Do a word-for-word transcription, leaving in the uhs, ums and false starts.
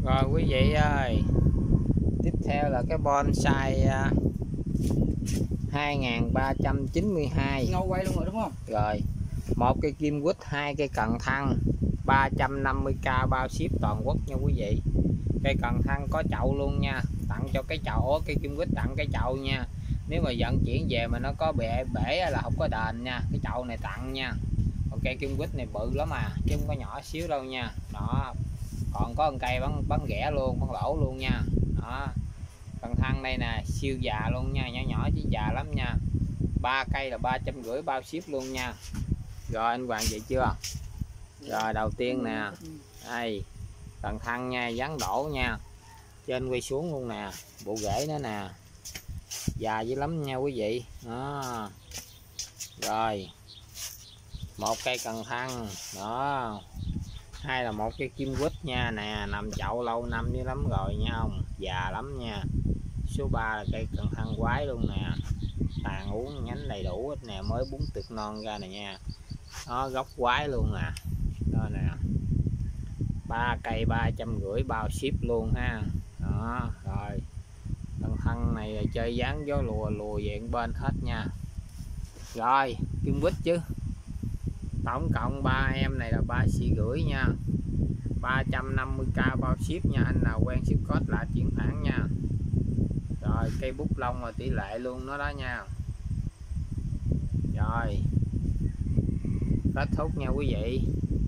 Rồi quý vị ơi, tiếp theo là cái bonsai uh, hai nghìn ba trăm chín mươi hai. Ngâu quay luôn rồi đúng không? Rồi, một cây kim quýt, hai cây cần thăng, ba trăm năm mươi k bao ship toàn quốc nha quý vị. Cây cần thăng có chậu luôn nha, tặng cho cái chậu. Cây kim quýt tặng cái chậu nha. Nếu mà vận chuyển về mà nó có bể bể là không có đền nha. Cái chậu này tặng nha. Còn cây kim quýt này bự lắm mà, chứ không có nhỏ xíu đâu nha. Đó. Còn có một cây bắn bắn ghẻ luôn, bắn lỗ luôn nha. Đó. Cần thăng đây nè, siêu già luôn nha, nhỏ nhỏ chứ già lắm nha. Ba cây là ba trăm rưỡi bao ship luôn nha. Rồi anh Hoàng vậy chưa? Rồi đầu tiên nè, đây cần thăng nha, dán đổ nha, trên quay xuống luôn nè, bộ rễ nữa nè, già dữ lắm nha quý vị. Đó. Rồi một cây cần thăng đó, hai là một cây kim quýt nha, nè nằm chậu lâu năm dữ lắm rồi nha, không già lắm nha. Số ba là cây cần thăng quái luôn nè, tàn uống nhánh đầy đủ hết nè, mới búng tuyệt non ra nè nha. Đó, gốc quái luôn nè. Đó nè, ba cây ba trăm rưỡi bao ship luôn ha. Đó. Rồi cần thăng này là chơi dáng gió lùa lùa về bên hết nha. Rồi kim quýt chứ, tổng cộng ba em này là ba xị rưỡi nha, ba trăm năm mươi k bao ship nha. Anh nào quen ship code là chuyển khoản nha. Rồi cây bút lông là tỷ lệ luôn nó đó nha. Rồi kết thúc nha quý vị.